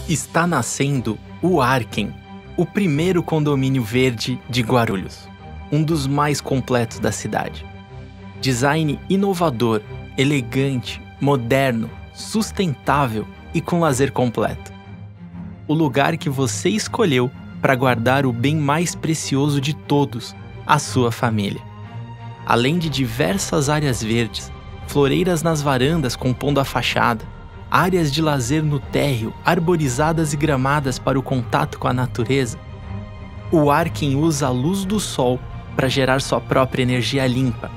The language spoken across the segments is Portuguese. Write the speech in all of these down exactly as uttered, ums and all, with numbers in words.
Está nascendo o Arken, o primeiro condomínio verde de Guarulhos, um dos mais completos da cidade. Design inovador, elegante, moderno, sustentável e com lazer completo. O lugar que você escolheu para guardar o bem mais precioso de todos, a sua família. Além de diversas áreas verdes, floreiras nas varandas compondo a fachada, áreas de lazer no térreo, arborizadas e gramadas para o contato com a natureza, o Arken usa a luz do sol para gerar sua própria energia limpa.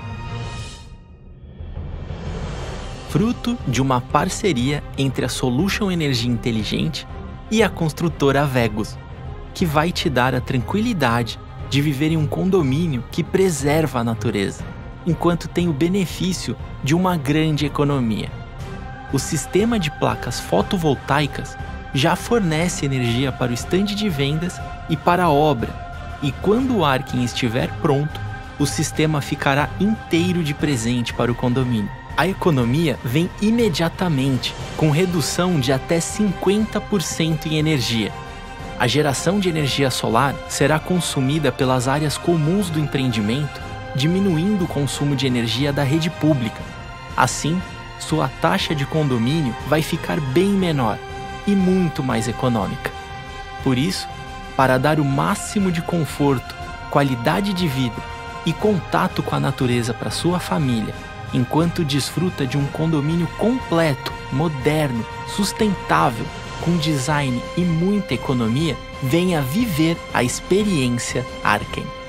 Fruto de uma parceria entre a Solution Energia Inteligente e a construtora Vegus, que vai te dar a tranquilidade de viver em um condomínio que preserva a natureza, enquanto tem o benefício de uma grande economia. O sistema de placas fotovoltaicas já fornece energia para o estande de vendas e para a obra, e quando o Arken estiver pronto, o sistema ficará inteiro de presente para o condomínio. A economia vem imediatamente, com redução de até cinquenta por cento em energia. A geração de energia solar será consumida pelas áreas comuns do empreendimento, diminuindo o consumo de energia da rede pública. Assim, sua taxa de condomínio vai ficar bem menor e muito mais econômica. Por isso, para dar o máximo de conforto, qualidade de vida e contato com a natureza para sua família, enquanto desfruta de um condomínio completo, moderno, sustentável, com design e muita economia, venha viver a experiência Arken.